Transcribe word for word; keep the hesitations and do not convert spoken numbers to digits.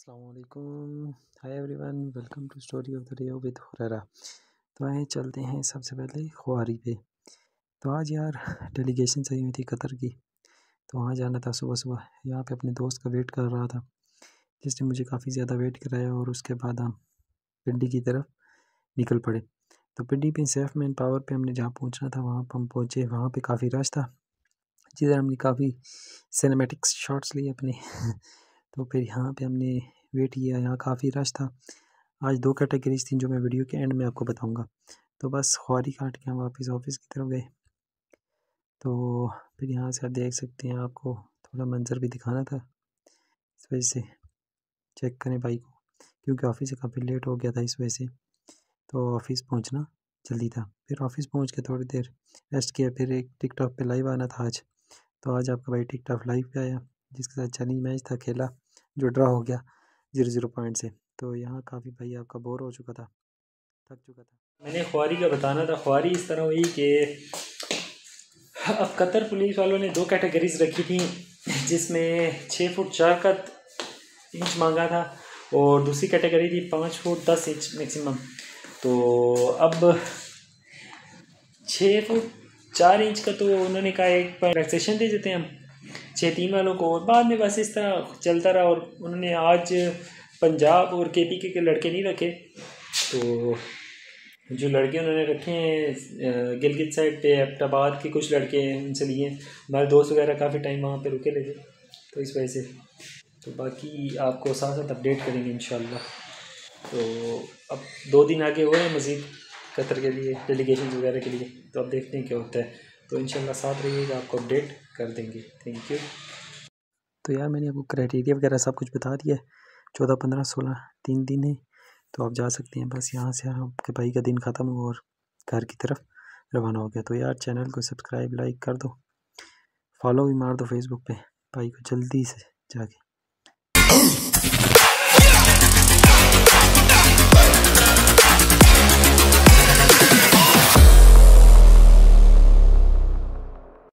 अस्सलामुअलैकुम, hi everyone, welcome to story of the day with Huraira. तो आए चलते हैं सबसे पहले ख्वारी पे। तो आज यार डेलीगेशन आई हुई थी कतर की, तो वहाँ जाना था। सुबह सुबह यहाँ पे अपने दोस्त का वेट कर रहा था, जिसने मुझे काफ़ी ज़्यादा वेट कराया और उसके बाद हम पिंडी की तरफ निकल पड़े। तो पिंडी पे सेफ मैन पावर पे हमने जहाँ पहुँचना था वहाँ पर हम पहुँचे। वहाँ पे काफ़ी रश था, जिधर हमने काफ़ी सिनेमैटिक्स शॉट्स लिए अपने तो फिर यहाँ पे हमने वेट किया, यहाँ काफ़ी रश था। आज दो कैटेगरीज थी जो मैं वीडियो के एंड में आपको बताऊंगा। तो बस ख्वारी काट के हम वापस ऑफिस की तरफ गए। तो फिर यहाँ से आप देख सकते हैं, आपको थोड़ा मंजर भी दिखाना था, इस वजह से चेक करें बाइक को, क्योंकि ऑफिस से काफ़ी लेट हो गया था इस वजह से। तो ऑफिस पहुँचना जल्दी था। फिर ऑफिस पहुँच के थोड़ी देर रेस्ट किया, फिर एक टिकटॉक पे लाइव आना था आज। तो आज आपका भाई टिकटॉक लाइव पे आया, जिसके साथ चैलेंज मैच था खेला, जो ड्रा हो गया जीरो जीरो पॉइंट से। तो यहाँ काफ़ी भाई आपका बोर हो चुका था, थक चुका था। मैंने ख्वारी का बताना था। ख्वारी इस तरह हुई कि अब कतर पुलिस वालों ने दो कैटेगरीज रखी थी, जिसमें छः फुट चार का इंच मांगा था और दूसरी कैटेगरी थी पाँच फुट दस इंच मैक्सिमम। तो अब छः फुट चार इंच का तो उन्होंने कहा एक रिलैक्सेशन दे देते हैं हम छः तीन वालों को, और बाद में बस इस तरह चलता रहा। और उन्होंने आज पंजाब और के पी के के लड़के नहीं रखे, तो जो लड़के उन्होंने रखे हैं गिलगित साइड पे एबटाबाद के कुछ लड़के हैं, उनसे लिए। हमारे दोस्त वगैरह काफ़ी टाइम वहाँ पे रुके रहे थे, तो इस वजह से। तो बाकी आपको साथ साथ अपडेट करेंगे इंशाल्लाह। तो अब दो दिन आगे हुए हैं मज़ीद कतर के लिए, डेलीगेशन वगैरह के लिए। तो अब देखते हैं क्या होता है। तो इंशाल्लाह साथ रहिएगा, आपको अपडेट कर देंगे। Thank you. तो यार मैंने आपको क्राइटेरिया वगैरह सब कुछ बता दिया है। चौदह पंद्रह सोलह तीन दिन है, तो आप जा सकते हैं। बस यहाँ से आपके भाई का दिन ख़त्म हुआ और घर की तरफ रवाना हो गया। तो यार चैनल को सब्सक्राइब लाइक कर दो, फॉलो भी मार दो फेसबुक पे भाई को जल्दी से जाके।